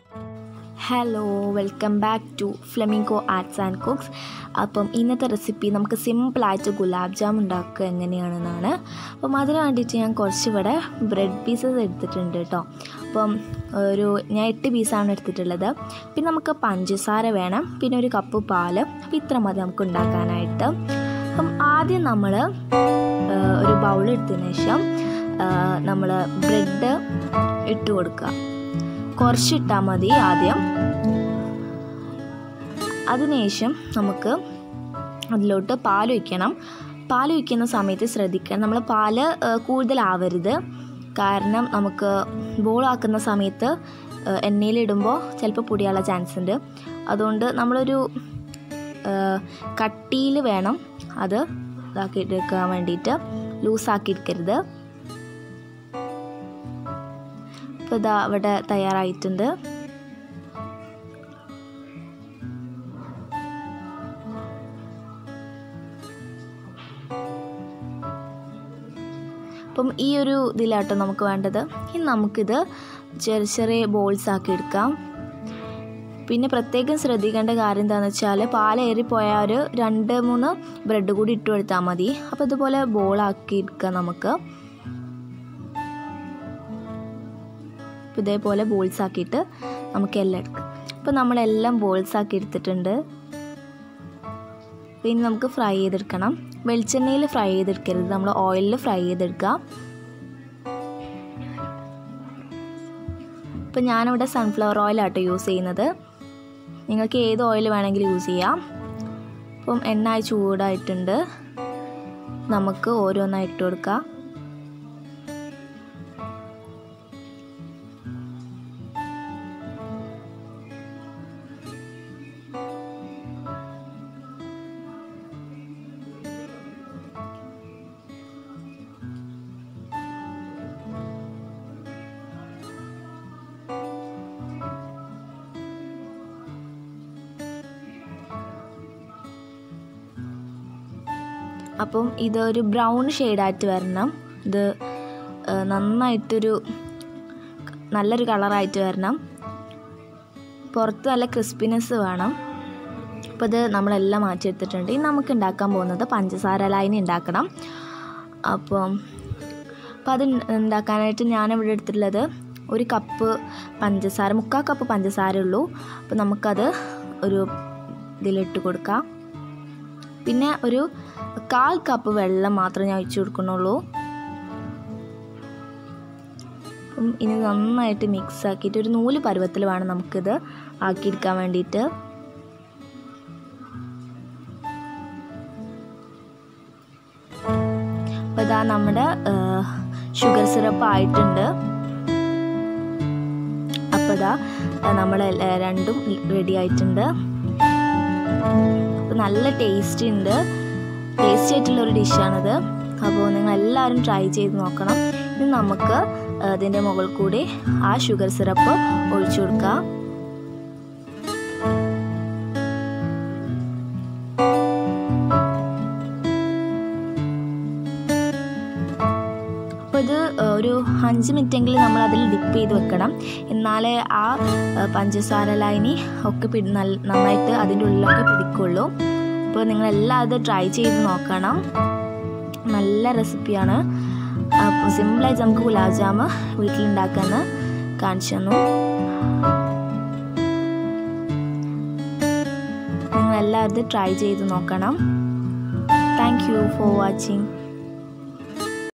Hello welcome back to flamingo arts and cooks. Appam ഇന്നത്തെ recipe നമുക്ക് സിമ്പിളായിട്ട് ഗുലാബ് ജാം ഉണ്ടാക്കുക എങ്ങനെയാണെന്നാണ്. അപ്പം അതിന് വേണ്ടിയിട്ട് ഞാൻ കുറച്ചിവിടെ ബ്രെഡ് പീസസ് എടുത്തിട്ടുണ്ട് കേട്ടോ. അപ്പം ഞാൻ 8 പീസാണ് എടുത്തിട്ടുള്ളത്. പിന്നെ നമുക്ക് പഞ്ചസാര വേണം, പിന്നെ ഒരു കപ്പ് പാല്. അപ്പം ഇത്ര മതി നമുക്ക് ഉണ്ടാക്കാനായിട്ട്. അപ്പം ആദ്യം നമ്മൾ ഒരു ബൗൾ എടുത്തതിന് ശേഷം നമ്മൾ ബ്രെഡ് ഇട്ട് കൊടുക്കുക. കുറച്ചിട്ടാൽ മതി ആദ്യം. അതിനുശേഷം നമുക്ക് അതിലോട്ട് പാൽ ഒഴിക്കണം. പാൽ ഒഴിക്കുന്ന സമയത്ത് ശ്രദ്ധിക്കണം, നമ്മൾ പാല് കൂടുതലാവരുത്. കാരണം നമുക്ക് ബോളാക്കുന്ന സമയത്ത് എണ്ണയിലിടുമ്പോൾ ചിലപ്പോൾ പൊടിയാനുള്ള ചാൻസ് ഉണ്ട്. അതുകൊണ്ട് നമ്മളൊരു കട്ടിയിൽ വേണം അത് ഇതാക്കിയെടുക്കാൻ വേണ്ടിയിട്ട്, ലൂസാക്കിയെടുക്കരുത്. ഇപ്പോൾ ഇതാ ഇവിടെ തയ്യാറായിട്ടുണ്ട്. അപ്പം ഈ ഒരു ഇതിലാട്ടോ നമുക്ക് വേണ്ടത്. ഇനി നമുക്കിത് ചെറിയ ചെറിയ ബോൾസ് ആക്കി എടുക്കാം. പിന്നെ പ്രത്യേകം ശ്രദ്ധിക്കേണ്ട കാര്യം എന്താണെന്ന് വെച്ചാൽ പാലേറിപ്പോയാൽ ഒരു 2-3 ബ്രെഡ് കൂടി ഇട്ട് കൊടുത്താൽ മതി. അപ്പോൾ ഇതുപോലെ ബോളാക്കി എടുക്കാം നമുക്ക്. അപ്പോൾ ഇതേപോലെ ബോൾസ് ആക്കിയിട്ട് നമുക്ക് എല്ലാം എടുക്കാം. അപ്പോൾ നമ്മളെല്ലാം ബോൾസ് ആക്കി എടുത്തിട്ടുണ്ട്. പിന്നെ നമുക്ക് ഫ്രൈ ചെയ്തെടുക്കണം. വെളിച്ചെണ്ണയിൽ ഫ്രൈ ചെയ്തെടുക്കരുത്, നമ്മൾ ഓയിലിൽ ഫ്രൈ ചെയ്തെടുക്കുക. ഇപ്പം ഞാനിവിടെ സൺഫ്ലവർ ഓയിലാട്ടോ യൂസ് ചെയ്യുന്നത്. നിങ്ങൾക്ക് ഏത് ഓയിൽ വേണമെങ്കിലും യൂസ് ചെയ്യാം. അപ്പം എണ്ണ ചൂടായിട്ടുണ്ട്, നമുക്ക് ഓരോന്നായി ഇട്ട് കൊടുക്കാം. അപ്പം ഇതൊരു ബ്രൗൺ ഷെയ്ഡായിട്ട് വരണം. ഇത് നന്നായിട്ടൊരു നല്ലൊരു കളറായിട്ട് വരണം. പുറത്ത് നല്ല ക്രിസ്പിനെസ് വേണം. അപ്പോൾ ഇത് നമ്മളെല്ലാം മാറ്റിയെടുത്തിട്ടുണ്ട്. ഇനി നമുക്ക് ഉണ്ടാക്കാൻ പോകുന്നത് പഞ്ചസാര ലൈനി ഉണ്ടാക്കണം. അപ്പോൾ അത് ഉണ്ടാക്കാനായിട്ട് ഞാനിവിടെ എടുത്തിട്ടുള്ളത് 1 കപ്പ് പഞ്ചസാര, 3/4 കപ്പ് പഞ്ചസാര ഉള്ളൂ. അപ്പോൾ നമുക്കത് ഒരു ഇതിലിട്ട് കൊടുക്കാം. പിന്നെ ഒരു 1/4 കപ്പ് വെള്ളം മാത്രമേ ഞാൻ ഒഴിച്ചു കൊടുക്കുന്നുള്ളൂ. അപ്പം ഇനി നന്നായിട്ട് മിക്സ് ആക്കിയിട്ട് ഒരു നൂല് പരുവത്തിൽ വേണം നമുക്കിത് ആക്കിയെടുക്കാൻ വേണ്ടിയിട്ട്. അപ്പോൾ ഇതാ നമ്മുടെ ഷുഗർ സിറപ്പ് ആയിട്ടുണ്ട്. അപ്പോൾ ഇതാ നമ്മൾ രണ്ടും റെഡി ആയിട്ടുണ്ട്. അപ്പോൾ നല്ല ടേസ്റ്റി ആയിട്ടുള്ളൊരു ഡിഷാണിത്. അപ്പോൾ നിങ്ങളെല്ലാവരും ട്രൈ ചെയ്ത് നോക്കണം. ഇനി നമുക്ക് അതിൻ്റെ മുകളിൽ കൂടി ആ ഷുഗർ സിറപ്പ് ഒഴിച്ചു കൊടുക്കാം. അപ്പോൾ ഇത് ഒരു 5 മിനിറ്റെങ്കിലും നമ്മൾ അതിൽ ഡിപ്പ് ചെയ്ത് വെക്കണം. എന്നാലേ ആ പഞ്ചസാര ലൈനി ഒക്കെ നന്നായിട്ട് അതിൻ്റെ ഉള്ളിലൊക്കെ പിടിക്കുള്ളൂ. അപ്പോൾ നിങ്ങളെല്ലാവരും ട്രൈ ചെയ്ത് നോക്കണം. നല്ല റെസിപ്പിയാണ്. അപ്പോൾ സിമ്പിളായിട്ട് നമുക്ക് ഗുലാബ് ജാം വീട്ടിലുണ്ടാക്കാമെന്ന് കാണിച്ചു തന്നു. നിങ്ങളെല്ലാവരും ട്രൈ ചെയ്ത് നോക്കണം. Thank you for watching.